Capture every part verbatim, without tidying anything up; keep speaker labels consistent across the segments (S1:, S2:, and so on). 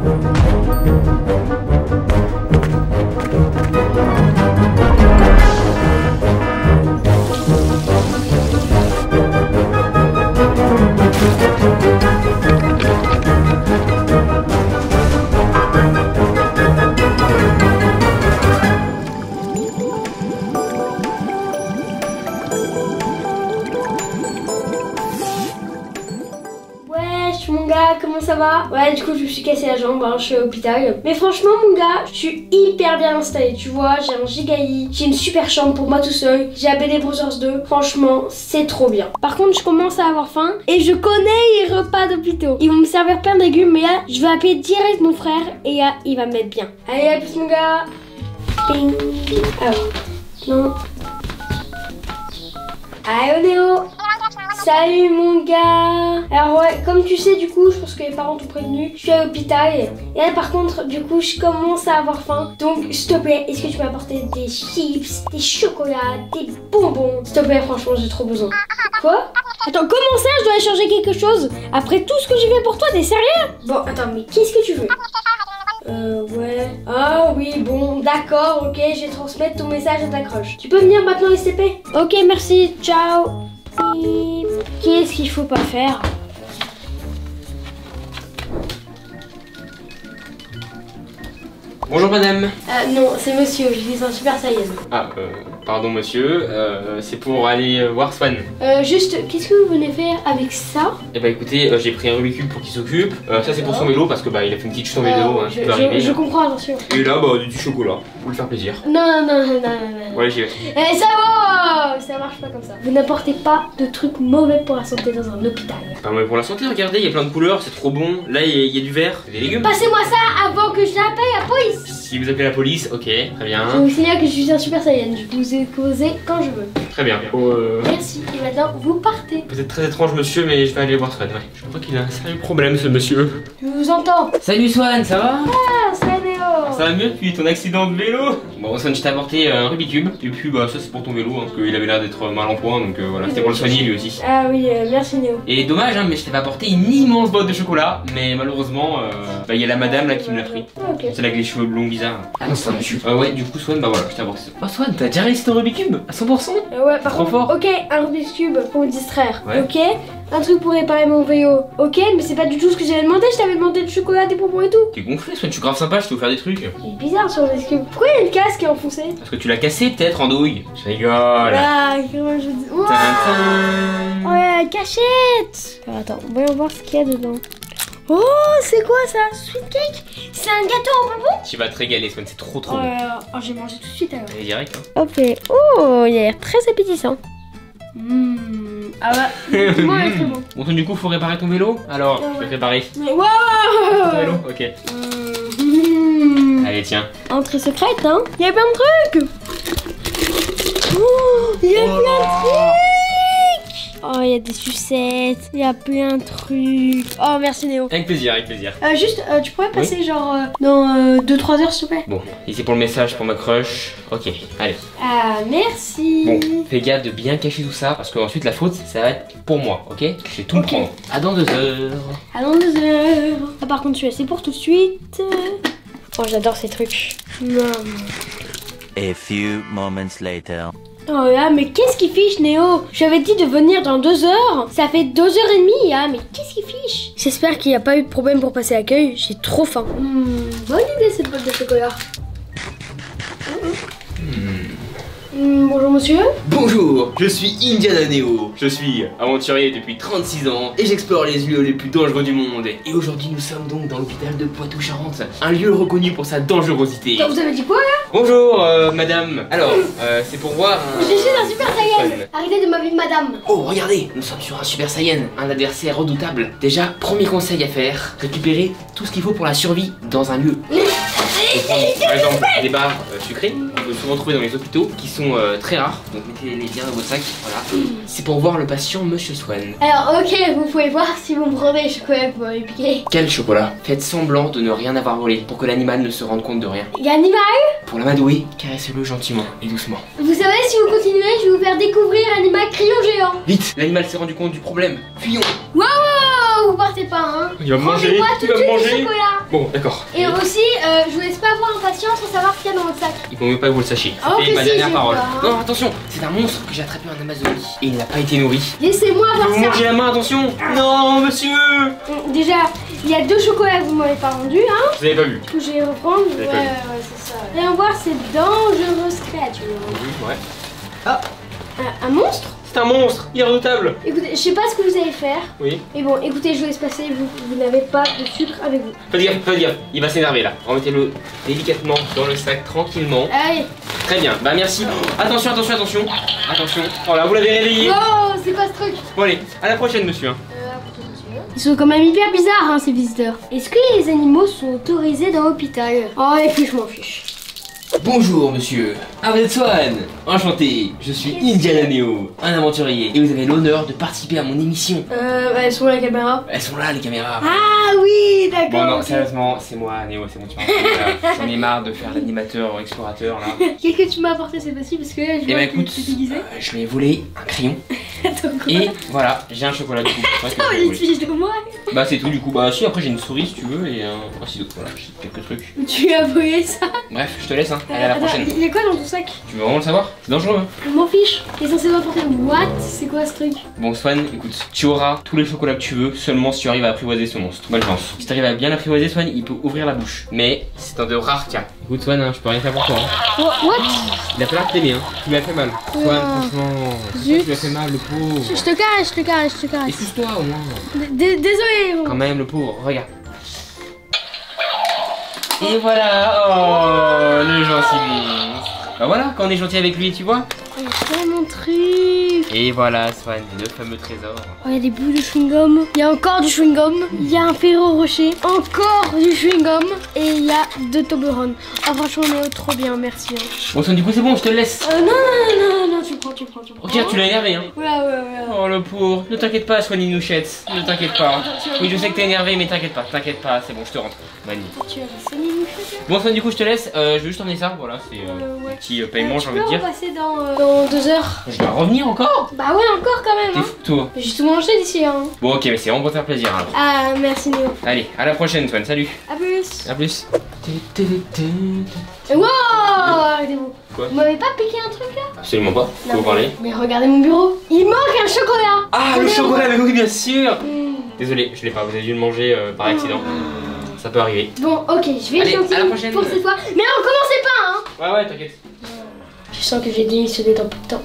S1: Mon gars, comment ça va? Ouais, du coup, je me suis cassé la jambe, hein, je suis à l'hôpital. Mais franchement, mon gars, je suis hyper bien installée, tu vois. J'ai un giga lit, j'ai une super chambre pour moi tout seul. J'ai A B D Brothers deux. Franchement, c'est trop bien. Par contre, je commence à avoir faim et je connais les repas d'hôpitaux. Ils vont me servir plein de légumes, mais là, je vais appeler direct mon frère et là, il va me mettre bien. Allez, à plus, mon gars. Ping. Alors, non. Allô, Néo. Salut mon gars. Alors ouais, comme tu sais, du coup, je pense que les parents t'ont prévenu, je suis à l'hôpital. Et là par contre, du coup, je commence à avoir faim. Donc s'il te plaît, est-ce que tu peux apporter des chips, des chocolats, des bonbons? S'il te plaît, franchement, j'ai trop besoin. Quoi? Attends, comment ça, je dois aller changer quelque chose? Après tout ce que j'ai fait pour toi, t'es sérieux? Bon, attends, mais qu'est-ce que tu veux? Euh, ouais. Ah oui, bon, d'accord, ok, je vais transmettre ton message à ta crush. Tu peux venir maintenant, S T P? Ok, merci, ciao. Qu'est-ce qu'il faut pas faire?
S2: Bonjour madame.
S1: Euh, non, c'est monsieur, je dis un super saiyan.
S2: Ah, euh, pardon monsieur, euh, c'est pour aller euh, voir Swan.
S1: Euh, juste, qu'est-ce que vous venez faire avec ça?
S2: Eh bah écoutez, euh, j'ai pris un Rubik's Cube pour qu'il s'occupe. Euh, ça c'est pour son vélo parce que bah il a fait une petite chute en vélo,
S1: euh,
S2: hein,
S1: je,
S2: qui peut arriver.
S1: je, je comprends, attention.
S2: Et là, bah du chocolat, pour lui faire plaisir.
S1: Non, non, non, non, non, non.
S2: Ouais, j'y vais.
S1: Eh, ça va! Ça marche pas comme ça. Vous n'apportez pas de trucs mauvais pour la santé dans un hôpital.
S2: Pas mal pour la santé, regardez, il y a plein de couleurs, c'est trop bon. Là, il y, a- il y a du vert, des légumes.
S1: Passez-moi ça avant que je l'appelle la police!
S2: Si vous appelez la police, ok, très bien.
S1: Je vous signale que je suis un super saiyan, je vous ai causé quand je veux.
S2: Très bien. Oh, euh,
S1: Merci, et maintenant vous partez.
S2: Vous êtes très étrange monsieur, mais je vais aller voir Swan, ouais. Je crois qu'il a un sérieux problème ce monsieur.
S1: Je vous entends.
S2: Salut Swan, ça va?
S1: Ah, c'est Néo.
S2: Ça va mieux depuis ton accident de vélo? Bon Swan, je t'ai apporté un Rubik's Cube. Et puis bah ça c'est pour ton vélo, hein, parce qu'il avait l'air d'être mal en point, donc euh, voilà, c'était pour le soigner lui aussi.
S1: Ah oui, euh, merci Néo.
S2: Et dommage hein, mais je t'avais apporté une immense boîte de chocolat. Mais malheureusement, euh, bah il y a la madame là qui me l'a pris.
S1: Ah, ok.
S2: C'est là avec les cheveux blonds bizarres. Ah non, c'est un monsieur. Euh, ouais, du coup Swan, bah voilà, je t'ai apporté ça. Oh Swan, t'as déjà réussi ton Rubik's Cube à cent pour cent?
S1: Euh, ouais, par
S2: Trop
S1: contre,
S2: fort.
S1: ok, un Rubik's Cube pour me distraire.
S2: Ouais.
S1: Ok, un truc pour réparer mon vélo. Ok, mais c'est pas du tout ce que j'avais demandé. Je t'avais demandé du chocolat, des bonbons et tout.
S2: T'es gonflé Swan, je suis grave sympa, je t'ai offert des trucs.
S1: Il est bizarre sur le Rubik's Cube. Pourquoi il y a le casque qui est enfoncé?
S2: Parce que tu l'as cassé peut-être en douille. Je rigole.
S1: Ah, comment je dis. Wow.
S2: Tintin.
S1: Ouais, cachette. Alors, attends, voyons voir ce qu'il y a dedans. Oh, c'est quoi ça? Sweet cake? C'est un gâteau en bonbons?
S2: Tu vas te régaler Swan, c'est trop trop
S1: Oh,
S2: bon.
S1: là là. Oh, j'ai mangé tout de suite alors.
S2: Allez direct hein.
S1: Ok. Oh, il a l'air très appétissant. Mmh. Ah bah, moi il est très bon.
S2: Bon, donc, du coup, faut réparer ton vélo. Alors,
S1: Ouais,
S2: je vais
S1: ouais.
S2: réparer
S1: Mais
S2: ton
S1: waouh!
S2: vélo. Ok.
S1: Mmh.
S2: Allez, tiens.
S1: Entrée secrète, hein? Il y a plein de trucs! Oh, il y a
S2: Oh
S1: plein de
S2: là.
S1: trucs! Oh, il y a des sucettes, il y a plein de trucs. Oh, merci Néo.
S2: Avec plaisir, avec plaisir.
S1: Euh, juste, euh, tu pourrais passer genre euh, dans deux trois heures, s'il te plaît?
S2: Bon, ici pour le message pour ma crush. Ok, allez.
S1: Ah, merci.
S2: Bon, fais gaffe de bien cacher tout ça parce que ensuite la faute ça va être pour moi, ok? Je vais tout me
S1: Ok.
S2: prendre. À dans deux heures.
S1: À dans deux heures. Ah, par contre, je suis assez pour tout de suite. Oh, j'adore ces trucs. Non.
S3: A few moments later.
S1: Oh là, mais qu'est-ce qu'il fiche, Néo? Je lui avais dit de venir dans deux heures. Ça fait deux heures et demie, hein. Mais qu'est-ce qu'il fiche? J'espère qu'il n'y a pas eu de problème pour passer l'accueil. J'ai trop faim. Hmm, bonne idée cette boîte de chocolat. Hmm, bonjour monsieur.
S2: Bonjour, je suis Indiana Neo. Je suis aventurier depuis trente-six ans et j'explore les lieux les plus dangereux du monde. Et aujourd'hui nous sommes donc dans l'hôpital de Poitou-Charentes, un lieu reconnu pour sa dangerosité.
S1: Attends, vous avez dit quoi là?
S2: Bonjour euh, madame. Alors, euh, c'est pour voir un...
S1: Je suis un super saiyan. Arrêtez de m'appeler madame.
S2: Oh regardez, nous sommes sur un Super Saiyan, un adversaire redoutable. Déjà, premier conseil à faire, récupérer tout ce qu'il faut pour la survie dans un lieu. Par exemple, des barres euh, sucrées, on peut souvent trouver dans les hôpitaux, qui sont euh, très rares, donc mettez-les bien dans vos sacs, voilà. C'est pour voir le patient Monsieur Swan.
S1: Alors, ok, vous pouvez voir si vous me prenez le chocolat pour me piquer.
S2: Quel chocolat? Faites semblant de ne rien avoir volé, pour que l'animal ne se rende compte de rien.
S1: Il y a animal.
S2: Pour l'amadouer, caressez-le gentiment et doucement.
S1: Vous savez, si vous continuez, je vais vous faire découvrir l'animal crayon géant.
S2: Vite, l'animal s'est rendu compte du problème. Fuyons.
S1: Wow, vous partez pas, hein.
S2: Il va me manger,
S1: Rangez-moi tout
S2: il
S1: de
S2: va me
S1: suite le
S2: manger.
S1: chocolat.
S2: Bon, d'accord.
S1: Et aussi, euh, je vous laisse pas avoir impatience pour savoir ce qu'il y a dans votre sac.
S2: Il faut mieux pas que vous le sachiez.
S1: Oh,
S2: C'était
S1: que
S2: ma
S1: si,
S2: dernière
S1: j'ai
S2: parole.
S1: peur, hein.
S2: Non, attention, c'est un monstre que j'ai attrapé en Amazonie. Et il n'a pas été nourri.
S1: Laissez-moi
S2: Vous
S1: voir
S2: vous
S1: ça.
S2: mangez la main, attention. Non, monsieur.
S1: Bon, déjà, il y a deux chocolats que vous m'avez pas rendus, hein.
S2: Vous avez pas vu.
S1: Du coup, je vais les reprendre. Ouais,
S2: J'ai pas
S1: ouais,
S2: vu.
S1: ouais, c'est ça. Et on va voir ces dangereuses créatures.
S2: Oui, ouais.
S1: Un, un monstre?
S2: C'est un monstre, il est redoutable.
S1: Écoutez, je sais pas ce que vous allez faire.
S2: Oui.
S1: Mais bon, écoutez, je vous laisse passer. Vous, vous n'avez pas de sucre avec vous.
S2: Faites gaffe, faites gaffe. Il va s'énerver là. Remettez-le délicatement dans le sac, tranquillement.
S1: Allez.
S2: Très bien, bah merci. Attention, attention, attention. Attention. Voilà, vous l'avez réveillé.
S1: Oh, c'est quoi ce truc?
S2: Bon allez, à la prochaine monsieur. hein.
S1: Ils sont quand même hyper bizarres, hein, ces visiteurs. Est-ce que les animaux sont autorisés dans l'hôpital? Oh, les fiches, je m'en fiche.
S2: Bonjour monsieur. Ah vous êtes Swan. Enchanté. Je suis Indiana Neo, un aventurier. Et vous avez l'honneur de participer à mon émission.
S1: Euh, bah, elles sont où la caméra?
S2: Elles sont là les caméras.
S1: Ah oui, d'accord.
S2: Bon non,
S1: ok.
S2: sérieusement, c'est moi Neo, c'est bon tu m'as J'en ai marre de faire l'animateur explorateur là.
S1: Qu'est-ce que tu m'as apporté cette fois-ci? Parce que là, je
S2: Et
S1: vois
S2: bah
S1: que
S2: écoute,
S1: tu t'es déguisé.
S2: euh, je lui ai volé un crayon.
S1: Attends, quoi?
S2: Et voilà, j'ai un chocolat du coup. C'est vrai que
S1: Oh,
S2: je l'ai
S1: les
S2: volé.
S1: fiches de moi.
S2: Bah c'est tout du coup, bah si après j'ai une souris si tu veux et un, un ciseau, voilà, j'ai quelques trucs.
S1: Tu as volé ça?
S2: Bref, je te laisse hein, allez à la
S1: Attends,
S2: prochaine.
S1: il y a quoi dans ton sac?
S2: Tu veux vraiment le savoir? C'est dangereux hein.
S1: Je m'en fiche. T'es censé m'apporter what? C'est quoi ce truc?
S2: Bon Swan, écoute, tu auras tous les chocolats que tu veux seulement si tu arrives à apprivoiser ce monstre. Bonne chance. Si tu arrives à bien l'apprivoiser Swan, il peut ouvrir la bouche. Mais c'est un de rares cas. Écoute Swan, hein, je peux rien faire pour toi. Hein.
S1: Oh, what?
S2: Il a falloir t'aimer hein, tu lui as fait mal. Swan,
S1: Ouah.
S2: franchement,
S1: Zut.
S2: tu lui as fait mal le pauvre.
S1: Je te caresse, je te caresse, je te caresse.
S2: Excuse-toi au moins.
S1: D- d- Désolé.
S2: Quand même le pauvre, regarde. Et voilà, oh le gentil monstre. Bah voilà, quand on est gentil avec lui, tu vois.
S1: C'est mon truc.
S2: Et voilà Swan, le fameux trésor.
S1: Oh, il y a des bouts de chewing-gum. Il y a encore du chewing-gum. Il y a un Ferrero Rocher. Encore du chewing-gum. Et il y a deux Toblerone. Ah, franchement, on est trop bien, merci. Hein.
S2: Bon Swan, du coup c'est bon, je te le laisse.
S1: Euh, non, non, non, non, non, tu prends, tu prends, tu prends.
S2: Ok, tu l'as énervé hein.
S1: Ouais, ouais, ouais.
S2: Oh le pauvre, ne t'inquiète pas Swan Inouchette, ne t'inquiète pas. Oui je sais que t'es énervé mais t'inquiète pas, t'inquiète pas, c'est bon je te rentre. Mani.
S1: Tu as sonné une chaussure.
S2: Bon Swan du coup je te laisse, euh, je vais juste emmener ça, voilà c'est euh,
S1: Euh, ouais.
S2: un petit euh, paiement j'ai
S1: tu
S2: envie de
S1: peux
S2: dire.
S1: repasser dans, euh, dans deux heures.
S2: Je dois revenir encore.
S1: Bah ouais, encore quand même.
S2: T'es
S1: Hein.
S2: fou toi.
S1: J'ai tout mangé d'ici. Hein.
S2: Bon ok mais c'est vraiment pour te faire plaisir alors.
S1: Ah, merci Néo.
S2: Allez, à la prochaine Swan, salut.
S1: A plus.
S2: A plus.
S1: Wow, arrêtez-vous.
S2: Quoi?
S1: Vous m'avez pas piqué un truc là?
S2: Absolument pas,
S1: Non,
S2: faut vous parler.
S1: Mais regardez mon bureau. Il manque un chocolat.
S2: Ah le
S1: Regardez
S2: chocolat, mais oui bien sûr.
S1: Hmm.
S2: Désolé, je l'ai pas, vous avez dû le manger euh, par accident. Ça peut arriver.
S1: Bon, ok, je vais
S2: Allez,
S1: être
S2: à la
S1: gentille
S2: prochaine.
S1: pour cette fois. Mais non, commencez pas, hein.
S2: Ouais ouais t'inquiète.
S1: Je sens que j'ai démissionné dans peu de temps.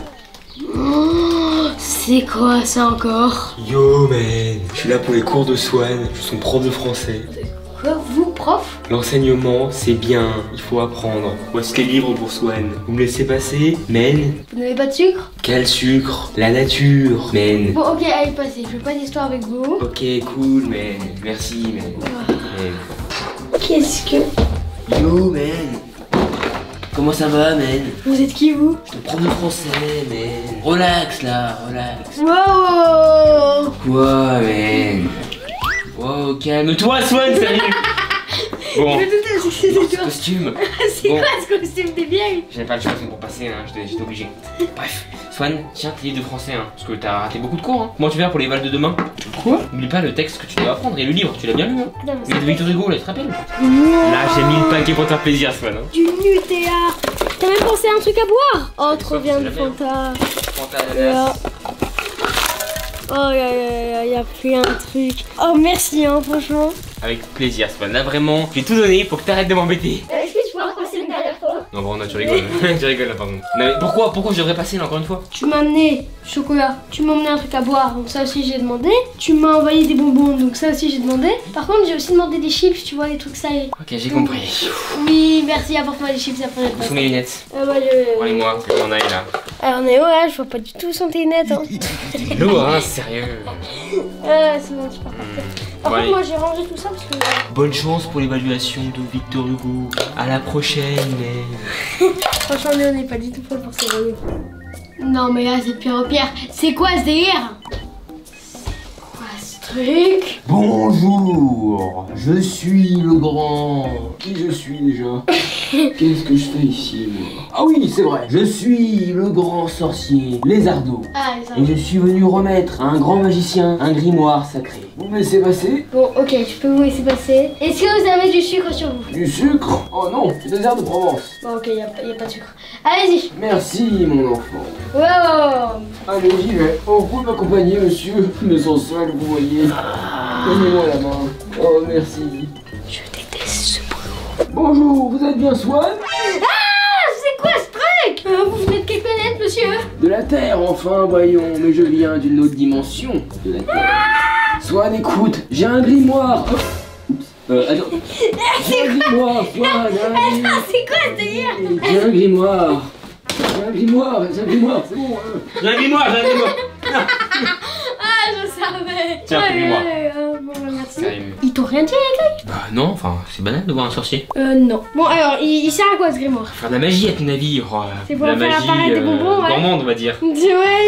S1: Oh, c'est quoi ça encore?
S2: Yo man, je suis là pour les cours de Swan, je suis son prof de français.
S1: Quoi, vous, prof?
S2: L'enseignement, c'est bien, il faut apprendre. Voici les livres pour Swan. Vous me laissez passer? Men?
S1: Vous n'avez pas de sucre?
S2: Quel sucre? La nature, men.
S1: Bon, ok, allez, passez. Je veux pas d'histoire avec vous.
S2: Ok, cool, men. Merci, men. Men.
S1: Qu'est-ce que...
S2: Yo, men. Comment ça va, men?
S1: Vous êtes qui, vous?
S2: Je te prof de français, men. Relax, là, relax.
S1: Wow.
S2: Quoi, men? Wow, calme-toi, Swan, salut. Bon,
S1: Je me doutais que c'était
S2: ce
S1: toi.
S2: costume.
S1: C'est
S2: Bon.
S1: quoi ce costume débile?
S2: J'avais pas le choix pour passer, hein, j'étais j'étais obligé. Bref, Swan, tiens tes livres de français, hein, parce que t'as raté beaucoup de cours. Hein. Comment tu vas faire pour les vals de demain? Quoi? N'oublie pas le texte que tu dois apprendre et le livre, tu l'as bien lu, hein.
S1: Attends, mais
S2: Mais de Victor Hugo, là, tu te rappelles?
S1: Wow.
S2: Là, j'ai mis le paquet pour te faire plaisir, Swan. Hein.
S1: Du Nutella. T'as même pensé à un truc à boire? Oh, trop
S2: sauf,
S1: bien
S2: c'est
S1: du
S2: jamais, hein.
S1: Fanta.
S2: Fanta
S1: Là.
S2: ananas.
S1: Oh, y a, y a, y a plein de trucs. Oh, merci, hein, franchement.
S2: Avec plaisir, Swan. Là, vraiment, j'ai tout donné pour que t'arrêtes de m'embêter.
S1: Est-ce que tu peux repasser une dernière fois?
S2: Non, bon, non, tu rigoles. tu rigoles là, pardon. Non, mais pourquoi, pourquoi je devrais passer là encore une fois?
S1: Tu m'as amené chocolat, tu m'as amené un truc à boire, donc ça aussi j'ai demandé. Tu m'as envoyé des bonbons, donc ça aussi j'ai demandé. Par contre, j'ai aussi demandé des chips, tu vois, des trucs salés.
S2: Ok, j'ai compris.
S1: Oui, merci, apporte-moi des chips après.
S2: Où sont mes lunettes?
S1: Euh, ouais, je...
S2: Bon, allez, moi, que j'en aille là.
S1: Alors, on est haut, là, je vois pas du tout sans tes lunettes. Hein.
S2: T'es lourd, hein, sérieux.
S1: Ah, c'est bon, tu peux repartir.
S2: Hmm.
S1: Par
S2: Bon,
S1: contre,
S2: allez.
S1: moi j'ai rangé tout ça parce que.
S2: Bonne chance pour l'évaluation de Victor Hugo. À la prochaine, mais.
S1: Franchement, on n'est pas du tout prêt pour ces réunions. Non, mais là, c'est pire au pire. C'est quoi ce délire? C'est quoi ce truc? truc.
S2: Bonjour, je suis le grand... Qui je suis déjà? Qu'est-ce que je fais ici, moi? Ah oui, c'est vrai, je suis le grand sorcier Lézardo.
S1: Ah, les
S2: Et je suis venu remettre à un grand magicien un grimoire sacré. Vous me laissez passer?
S1: Bon, ok, je peux vous laisser passer. Est-ce que vous avez du sucre sur vous?
S2: Du sucre? Oh non, désert de Provence.
S1: Bon, ok, il n'y a, y a pas de sucre. Allez-y.
S2: Merci, mon enfant.
S1: Wow.
S2: Allez, j'y vais. Oh, vous m'accompagnez, monsieur. Je me sens seul, vous voyez. Donnez-moi la main. Oh, merci.
S1: Je déteste ce boulot.
S2: Bonjour, vous êtes bien Swan?
S1: Ah, c'est quoi ce truc? euh, Vous venez de quelle planète, monsieur?
S2: De la Terre, enfin, voyons. Mais je viens d'une autre dimension de la Terre. Swan, écoute, j'ai un grimoire. Oh. Oups. Euh, attends. J'ai un grimoire, Swan. allez.
S1: Attends, c'est quoi ce délire?
S2: J'ai un grimoire. J'ai un grimoire, j'ai un grimoire, c'est bon. hein. J'ai un grimoire, j'ai un grimoire.
S1: Ah, je savais.
S2: Tiens,
S1: Ouais,
S2: fais-moi.
S1: ouais, euh, bon, bah, merci.
S2: Karim.
S1: Ils t'ont rien dit, les gars?
S2: Bah non, enfin, c'est banal de voir un sorcier.
S1: Euh, non. Bon, alors, il, il sert à quoi ce grimoire?
S2: Faire de la magie à ton avis. Oh,
S1: C'est pour
S2: la
S1: faire
S2: magie
S1: apparaître des bonbons, ouais.
S2: gourmande, on va dire.
S1: Ouais,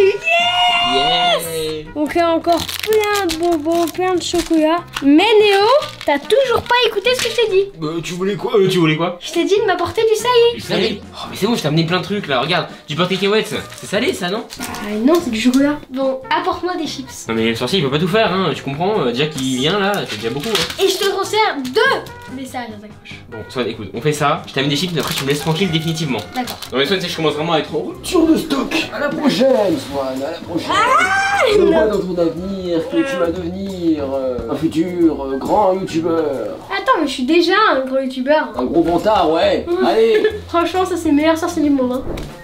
S2: Yes.
S1: on crée encore plein de bonbons, plein de chocolat. Mais Néo, t'as toujours pas écouté ce que je t'ai dit.
S2: Euh, tu voulais quoi euh, Tu voulais quoi?
S1: Je t'ai dit de m'apporter du salé.
S2: Salé. Oh, mais c'est bon, je t'ai amené plein de trucs là, regarde. Du beurre cacahuète, c'est salé ça, non?
S1: Bah non, c'est du chocolat. Bon, apporte-moi des chips.
S2: Non, mais le sorcier il peut pas tout faire, hein. Tu comprends? euh, Déjà qu'il vient là, c'est déjà beaucoup. Hein.
S1: Et je te transfère deux messages à ta cloche.
S2: Bon, Swan, écoute, on fait ça. Je t'amène des chips, mais après tu me laisses tranquille définitivement.
S1: D'accord.
S2: Non, mais Swan, tu sais, je commence vraiment à être en rupture de stock. À la prochaine, Swan, à la prochaine.
S1: Ah,
S2: Je vois
S1: non.
S2: dans ton avenir que tu vas devenir euh, un futur euh, grand youtubeur.
S1: Attends, mais je suis déjà un gros youtubeur.
S2: Un gros vantard, ouais.
S1: Mm.
S2: Allez.
S1: Franchement, ça c'est le meilleur sorcier du monde. Hein.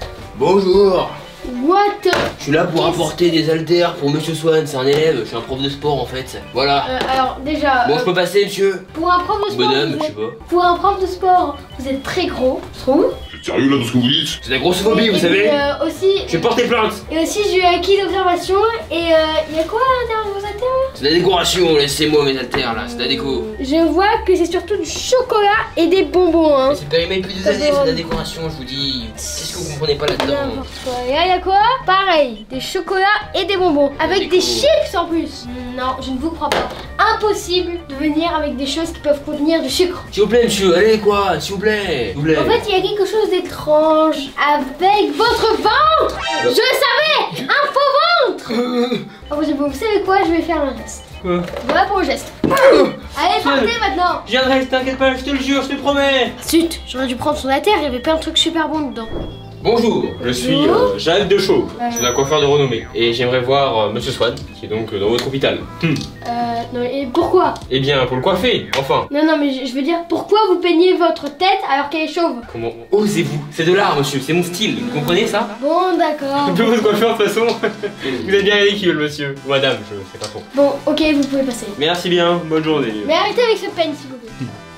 S2: Bonjour.
S1: What?
S2: Je suis là pour
S1: Qu'est-ce-
S2: apporter des haltères pour Monsieur Swan, c'est un élève, je suis un prof de sport en fait. Voilà.
S1: Euh, alors déjà,
S2: Bon,
S1: euh,
S2: je peux passer, monsieur?
S1: pour un prof de sport,
S2: Bonhomme,
S1: vous
S2: je sais
S1: êtes...
S2: pas.
S1: pour un prof de sport, vous êtes très gros, je trouve.
S4: C'est sérieux là tout ce que vous dites?
S2: C'est de la grossophobie,
S1: Et-
S2: vous
S1: et
S2: savez.
S1: puis, euh, aussi,
S2: Je vais porter plainte.
S1: et aussi j'ai eu acquis d'observation et il y a quoi à l'intérieur de vos haltères?
S2: C'est de la décoration, laissez-moi mes haltères là, c'est de la déco.
S1: Je vois que c'est surtout du chocolat et des bonbons, hein.
S2: Mais c'est périmé depuis des années, c'est de la décoration, je vous dis. Qu'est-ce que vous comprenez pas là-dedans?
S1: N'importe quoi. Et là, il y a quoi? Pareil, des chocolats et des bonbons. Avec
S2: Déco.
S1: des chips en plus. Non, je ne vous crois pas. Impossible de venir avec des choses qui peuvent contenir du sucre.
S2: S'il vous plaît, monsieur, allez quoi, s'il vous plaît. S'il vous plaît.
S1: En fait, il y a quelque chose d'étrange avec votre ventre. Je le savais. Un faux ventre. Oh, vous vous savez quoi? Je vais faire un geste.
S2: Quoi?
S1: Voilà pour le geste. Allez, partez maintenant.
S2: Je viendrai, t'inquiète pas, je te le jure, je te promets.
S1: Zut, j'aurais dû prendre son terre, il y avait plein de trucs super bons dedans.
S2: Bonjour, je suis
S1: Bonjour.
S2: euh, Jacques de Chauve,
S1: Euh.
S2: je suis un coiffeur de renommée et j'aimerais voir euh, Monsieur Swan, qui est donc euh, dans votre hôpital. Hum.
S1: Euh, non, et pourquoi?
S2: Eh bien, pour le coiffer, enfin.
S1: Non, non, mais je, je veux dire, pourquoi vous peignez votre tête alors qu'elle est chauve?
S2: Comment osez-vous? C'est de l'art, monsieur, c'est mon style, vous comprenez ça?
S1: Bon, d'accord.
S2: Je peux vous coiffer de toute façon. Vous êtes bien ridicule, monsieur. Ou madame, je sais pas trop.
S1: Bon, ok, vous pouvez passer.
S2: Merci bien, bonne journée.
S1: Mais arrêtez avec ce peigne, s'il vous plaît.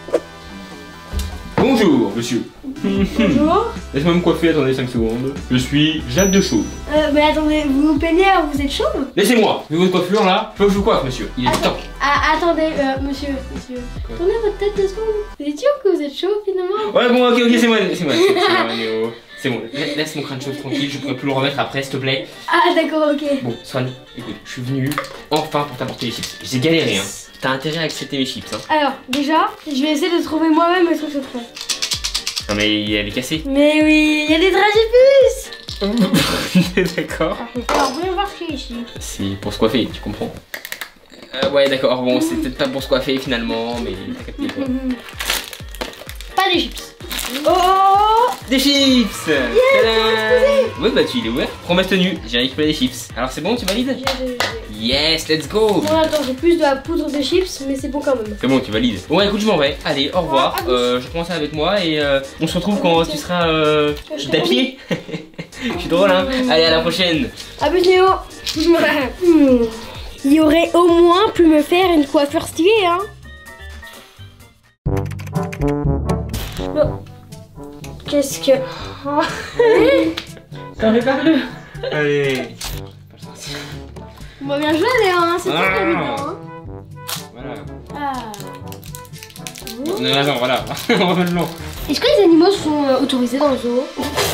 S2: Bonjour, monsieur.
S1: Bonjour.
S2: Laisse-moi me coiffer, attendez cinq secondes. Je suis Jacques de Chauve.
S1: Euh, mais attendez, vous vous peignez alors vous êtes chauve?
S2: Laissez-moi, vu votre coiffure là, je veux que je vous coiffe, monsieur. Il est
S1: Attends.
S2: temps.
S1: Ah, attendez, euh, monsieur, monsieur.
S2: Quoi?
S1: Tournez votre tête deux secondes. Vous êtes sûr que vous êtes chauve finalement?
S2: Ouais, bon, ok, ok, c'est moi, c'est moi. C'est moi, Néo. C'est bon, La- laisse mon crâne chauve tranquille, je pourrais plus le remettre après, s'il te plaît.
S1: Ah, d'accord, ok.
S2: Bon, Swan, écoute, je suis venu enfin pour t'apporter les chips. J'ai galéré, hein. T'as intérêt à accepter mes chips, hein.
S1: Alors, déjà, je vais essayer de trouver moi-même le truc secret.
S2: Non, mais elle est cassée.
S1: Mais oui, il y a des dragibus.
S2: D'accord.
S1: Alors, voyons voir ce qu'il y a ici.
S2: C'est pour se coiffer, tu comprends? Euh, ouais, d'accord, bon, c'est peut-être pas pour se coiffer finalement, mais t'as capté quoi.
S1: Pas des chips. Oh!
S2: Des chips! Tadam! Ouais, bah tu il est ouvert. Promesse tenue, j'ai récupéré des chips. Alors c'est bon, tu valides?
S1: J'ai- j'ai-
S2: Yes, let's go!
S1: Bon, attends, j'ai plus de la poudre de chips, mais c'est bon quand même.
S2: C'est bon, tu valides. Bon, écoute, je m'en vais. Allez, au revoir.
S1: Ah, ah,
S2: Euh, je commence avec moi et euh, on se retrouve quand tu seras euh,
S1: Je
S2: d'apied. Je suis drôle, hein? Allez, à la prochaine!
S1: Ah, but Néo. Hmm. Il aurait au moins pu me faire une coiffure stylée, hein. Bon. Qu'est-ce que...
S2: T'en fais pas plus! Allez!
S1: Bon, bien joué, Léo, hein. C'est toi qui as mis dedans, hein.
S2: Voilà.
S1: Ah.
S2: Non, attends, voilà. On remet le long.
S1: Est-ce que les animaux sont euh, autorisés dans le zoo?